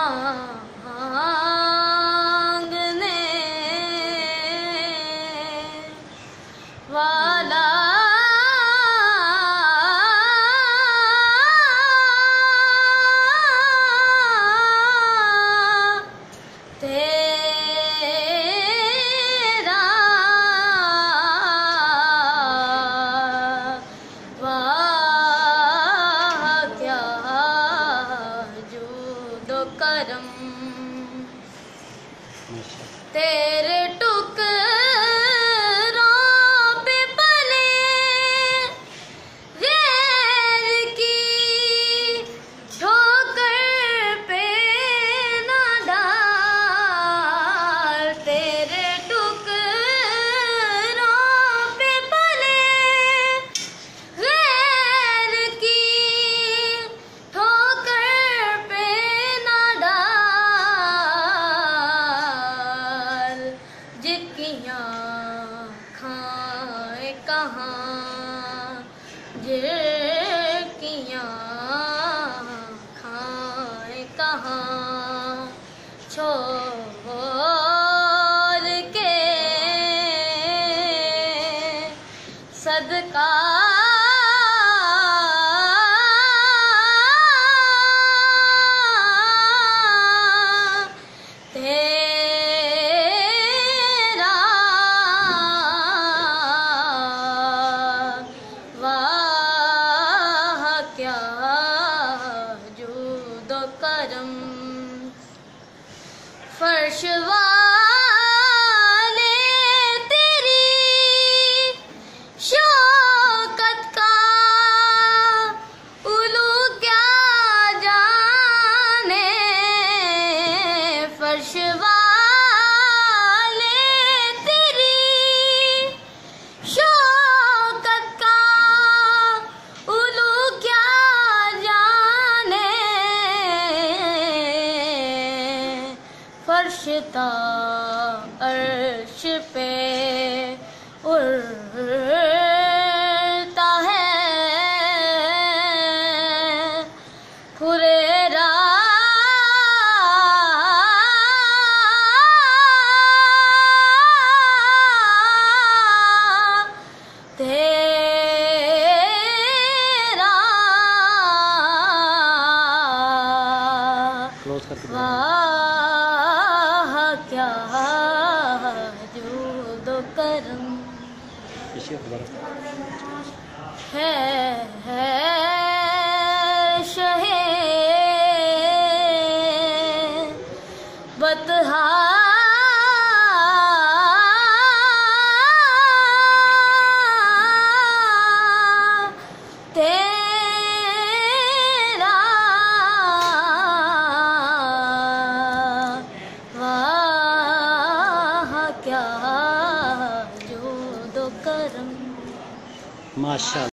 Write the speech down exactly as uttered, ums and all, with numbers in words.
मांगने वाला तेरा वाह क्या जुदो करम तेरे टुकड़ों पे पले गैर की ठोकर पे ना डाल तेरे टुकड़ों पे पले गैर की ठोकर पे ना डाल जिसकी आँखें कहाँ जिसकी आँखें कहाँ छोड़ के सदका तेरा वाह क्या जुदो करम फर्श वाले तेरी शौकत का उलू क्या जाने फर्श वाले तेरी शौकत का उलू क्या जाने फर्शता अर्श पे उड़ता है हुरेरा तेरा वाह क्या जुदो करम है है शहे बतहा तेरा वाह क्या जुदो करम माशा